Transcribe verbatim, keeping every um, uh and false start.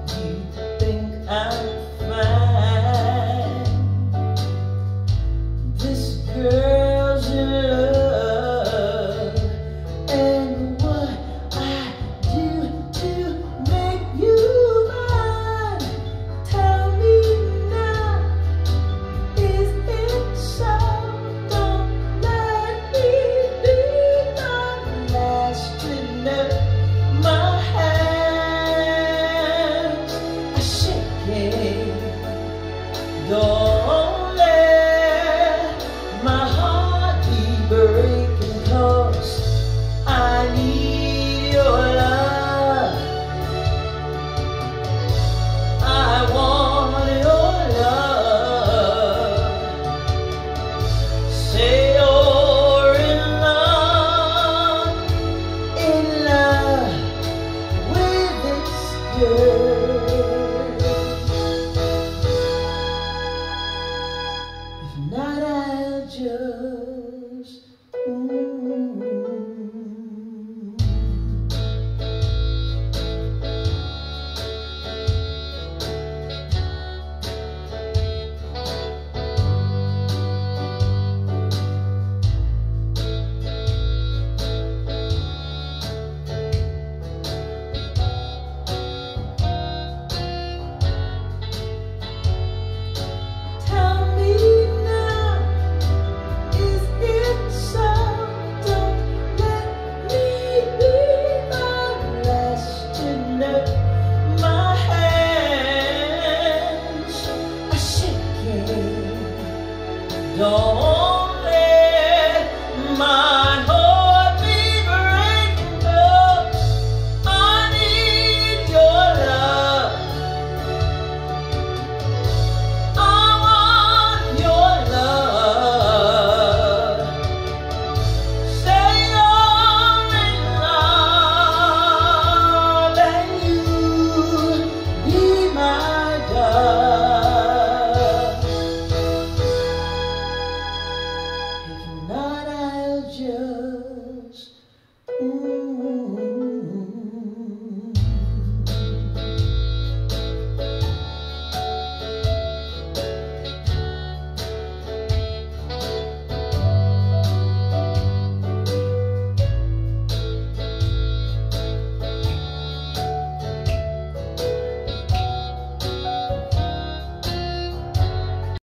you think I'm fine? This girl's in love, and what I do to make you mine? Tell me now, is it so? Don't let me be my last dinner. My hands are shaking. Don't let my heart be breaking, 'cause I need your love. I want your love. Say you're in love, in love with this girl. If not, I'll just ooh. Tell me now, is it so? Don't let me be my last dinner. My hands are shaking. Don't